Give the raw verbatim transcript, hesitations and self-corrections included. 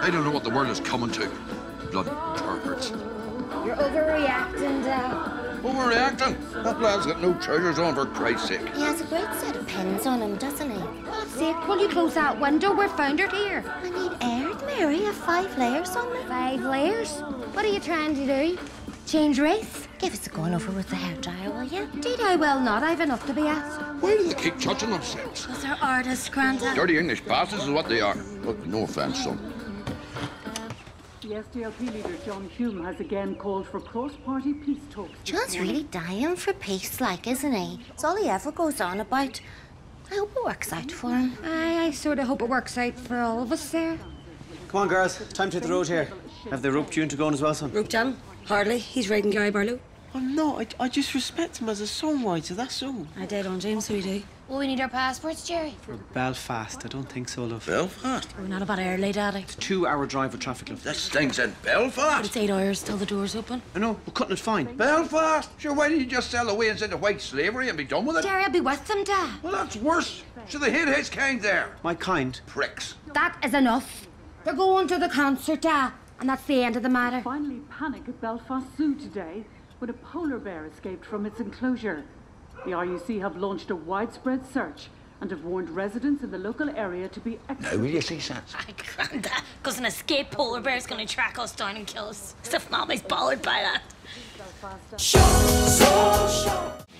They don't know what the world is coming to. Bloody perverts. You're overreacting, Dad. Overreacting? That lad's got no trousers on, for Christ's sake. He has a great set of pins on him, doesn't he? God's sake, will you close that window? We're foundered here. I need aired, Mary. Have five layers on me. Five layers? What are you trying to do? Change race? Give us a going over with the hairdryer, will you? Indeed I will not. I've enough to be asked. Why do they keep touching themselves? Because they're artists, Grandad. Dirty English bastards is what they are. Look, no offence, son. The S D L P leader, John Hume, has again called for cross-party peace talks. John's really dying for peace, like, isn't he? It's all he ever goes on about. I hope it works out for him. Aye, I sort of hope it works out for all of us there. Come on, girls. Time to hit the road here. Have the rope tune to going as well, son? Rope John? Hardly. He's riding Gary Barlow. I'm not. I, I just respect him as a songwriter, that's all. I did on James, so we do. Well, we need our passports, Jerry. For Belfast, I don't think so, love. Belfast? We're not about early, Daddy. It's a two-hour drive with traffic, love. That stinks in But Belfast. it's eight hours till the door's open. I know, we're cutting it fine. Belfast? Sure, why don't you just sell away and send to white slavery and be done with it? Jerry, I'll be with them, Dad. Well, that's worse. Should they hate his kind there? My kind. Pricks. That is enough. They're going to the concert, Dad. And that's the end of the matter. Finally, panic at Belfast Zoo today when a polar bear escaped from its enclosure. The R U C have launched a widespread search and have warned residents in the local area to be extra... Now, will you see sense? I Grandad, because an escaped polar bear's going to track us down and kill us. As if Mommy's bothered by that. Belfast. Show, so show.